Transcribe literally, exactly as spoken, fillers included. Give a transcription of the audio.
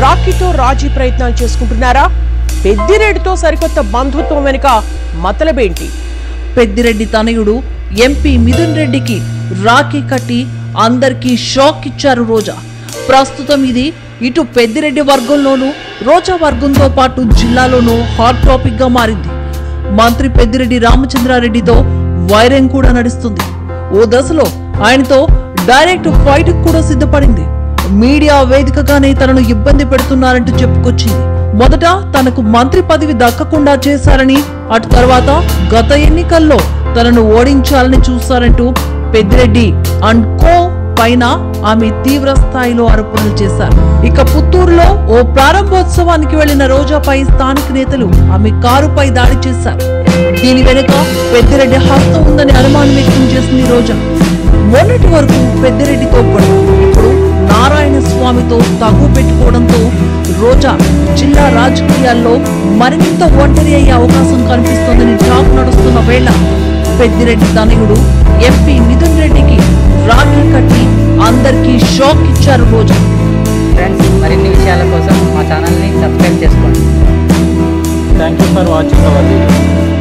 రాఖీతో రాజీ ప్రయత్నాలు చేసుకుంటున్నారా? పెద్దిరెడ్డితో సరికొత్త బంధుత్వం వెనుక మతలబేంటి? పెద్దిరెడ్డి తనయుడు ఎంపీ మిథున్ రెడ్డికి రాఖీ కట్టి అందరికీ షాక్ ఇచ్చారు రోజా. ప్రస్తుతం ఇది ఇటు పెద్దిరెడ్డి వర్గంలోనూ రోజా వర్గంతో పాటు జిల్లాలోనూ హాట్ టాపిక్ గా మారింది. మంత్రి పెద్దిరెడ్డి రామచంద్రారెడ్డితో వైరం కూడా నడుస్తుంది. ఓ దశలో ఆయనతో డైరెక్ట్ ఫైట్ కూడా సిద్ధపడింది. మీడియా వేదికగానే తనను ఇబ్బంది పెడుతున్నారంటూ చెప్పుకొచ్చింది. మొదట తనకు మంత్రి పదవి దక్కకుండా చేశారని, అటు తర్వాత గత ఎన్నికల్లో తనను ఓడించాలని చూశారంటూ పెద్దిరెడ్డి అండ్ కో పైన ఆమె తీవ్ర స్థాయిలో ఆరోపణలు చేశారు. ఇక పుత్తూరులో ఓ ప్రారంభోత్సవానికి వెళ్లిన రోజాపై స్థానిక నేతలు ఆమె కారుపై దాడి చేశారు. దీని వెనుక పెద్దిరెడ్డి హస్తం ఉందని అనుమానం వ్యక్తం చేసింది రోజా. మొన్నటి వరకు పెద్దిరెడ్డితో గొడవ, ఇప్పుడు నారాయణ స్వామితో తగు పెట్టుకోవడంతో రోజా జిల్లా రాజకీయాల్లో మరింత ఒంటరి అయ్యే అవకాశం కనిపిస్తోందని టాక్ నడుస్తున్న వేళ పెద్దిరెడ్డి తనయుడు ఎంపీ మిథున్ రెడ్డికి రాఖీ కట్టి అందరికీ షాక్ ఇచ్చారు రోజా. ఫ్రెండ్స్, మరిన్ని విషయాల కోసం మా ఛానల్ని సబ్స్క్రైబ్ చేసుకోండి. Thank you for watching our video.